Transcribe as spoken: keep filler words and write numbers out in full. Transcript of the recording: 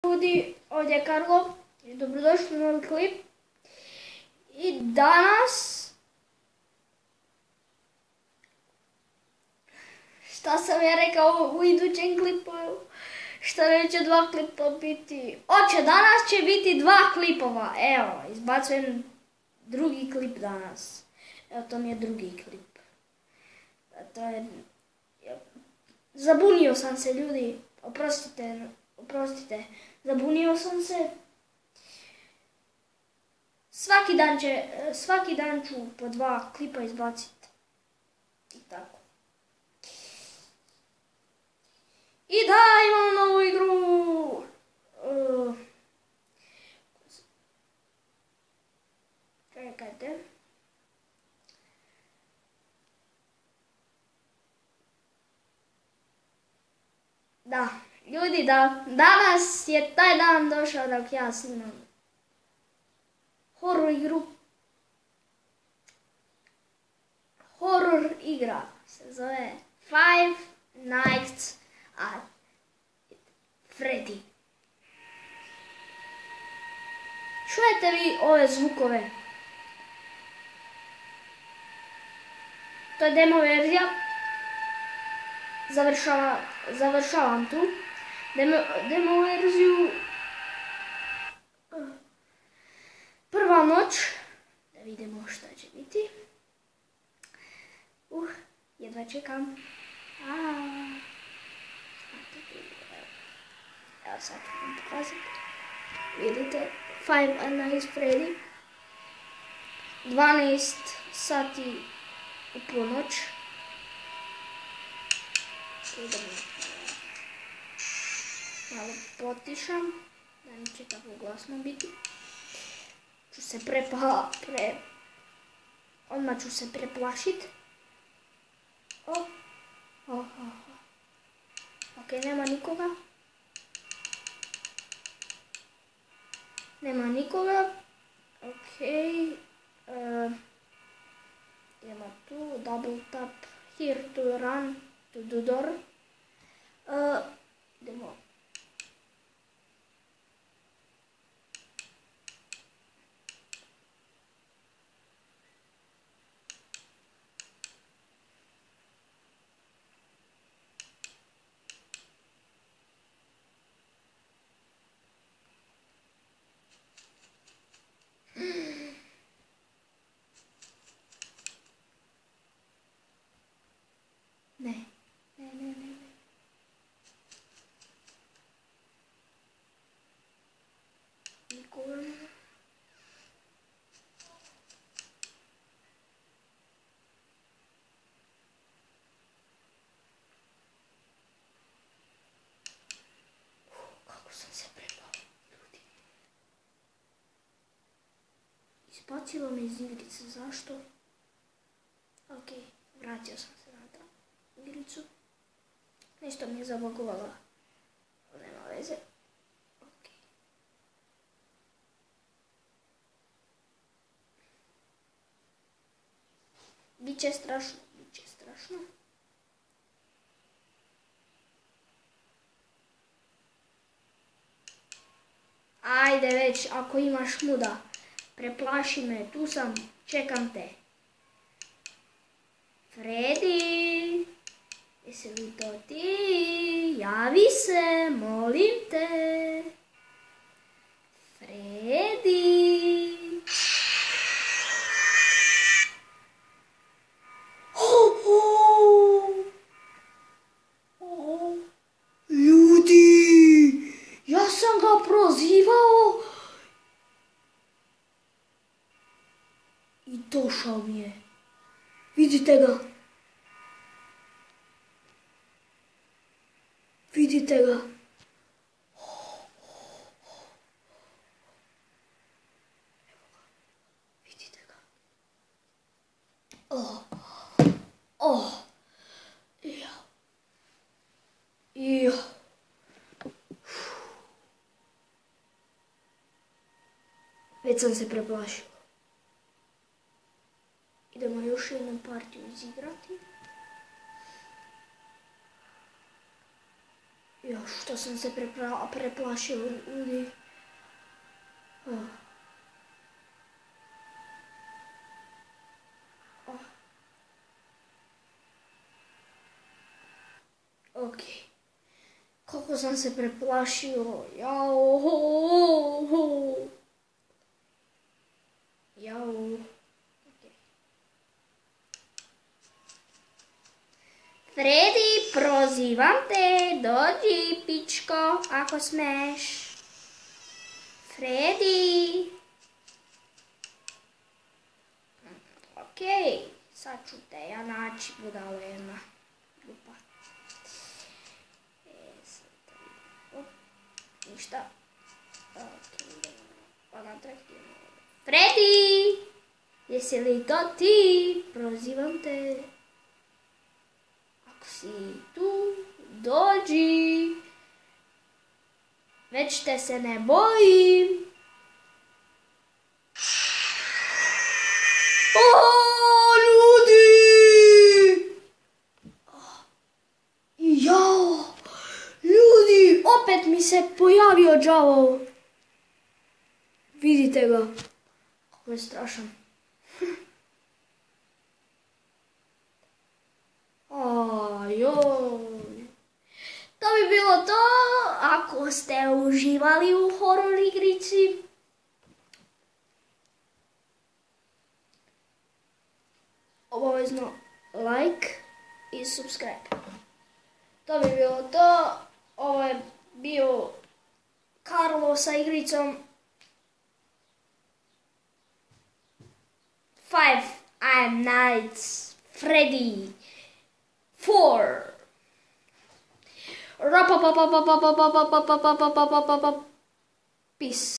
Ljudi, ovdje je Karlo i dobrodošli u novi klip. I danas, šta sam ja rekao u idućem klipu, šta neće dva klipa biti. Oće, danas će biti dva klipova, evo, izbacujem drugi klip danas. Evo, to mi je drugi klip. To je, zabunio sam se, ljudi, oprostite, oprostite, zabunio sam se. Svaki dan, će, svaki dan ću po dva klipa izbaciti. I tako. I da, imamo novu igru. Uh, čekajte. Da, ljudi, da, danas je taj dan došao dok ja snimam horror igru. Horror igra se zove Five Nights at Freddy. Čujete vi ove zvukove? To je demo verzija. Završava, završavam tu demo, demo verziju. Prva noć, da vidimo šta će biti. Uh, jedva čekam. Aaaa. Evo sad ću vam pokazati. Vidite, Five Nights at Freddy. dvanaest sati u ponoć. Idemo. Malo potišam, da mi će tako glasno biti. Ću se prepa, pre... Odmah ću se preplašit. O, o, o, o. Ok, nema nikoga. Nema nikoga. Ok. Uh, idemo tu, double tap here to run to the door. Uh, idemo. Ne, ne, ne, ne, ne. Nikoga nema. Kako sam se prepao, ljudi. Izbacilo me iz igrice, zašto? Ok, vratio sam se na to. Igricu. Nešto mi je zabagovalo. Nema veze. Ok. Biće strašno, biće strašno. Ajde već, ako imaš muda, preplaši me, tu sam, čekam te. Freddy! Jesi li to ti? Javi se, molim te. Freddy. Oh, oh. Oh. Ljudi, ja sam ga prozivao. I došao mi je. Vidite ga. Vidite ga. Vidite ga. Oh. Oh. Ja. Ja. Već sam se preplašio. Idemo još jednu partiju izigrati. Jo, što sam se prepra- preplašio, ljudi. Oh. Oh. Ok. Kako sam se preplašio, jao. Jao. Okay. Freddy, prozivam te, dođi, pičko, ako smeš. Freddy. Ok, sad ću te ja naći, budalo jedna. Glupa. E, sad to... Op, ništa. Ok, pa natrag idemo. Freddy! Jesi li to ti? Prozivam te. Ako si tu, dođi. Već te se ne bojim. O, ljudi! Jao! Ljudi, opet mi se pojavio đavo. Vidite ga. Kako je strašan. Ajoj. To bi bilo to. Ako ste uživali u horor igrici, obavezno like i subscribe. To bi bilo to. Ovo je bio Karlo sa igricom Five Nights Freddy four. Peace.